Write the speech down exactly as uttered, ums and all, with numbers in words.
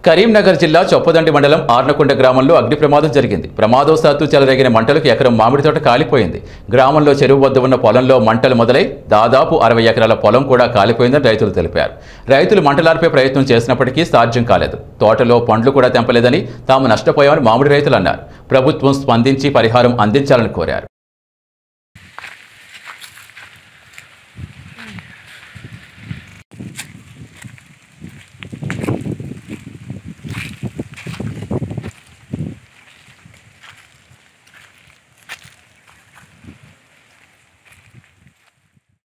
కరీంనగర్ జిల్లా చొప్పదండి మండలం ఆర్నకొండ గ్రామంలో అగ్ని ప్రమాదం జరిగింది. ప్రమాదవశాత్తు చెలరేగిన మంటలకు ఎకరం మామిడి తోట కాలిపోయింది. గ్రామంలో చెరువు వద్ద ఉన్న పొలంలో మంటలు మొదలై దాదాపు అరవై ఎకరాల పొలం కూడా కాలిపోయిందని రైతులు తెలిపారు. రైతులు మంటలార్పే ప్రయత్నం చేసినప్పటికీ సాధ్యం కాలేదు. తోటలో పండ్లు కూడా తెంపలేదని, తాము నష్టపోయామని మామిడి రైతులు అన్నారు. ప్రభుత్వం స్పందించి పరిహారం అందించాలని కోరారు.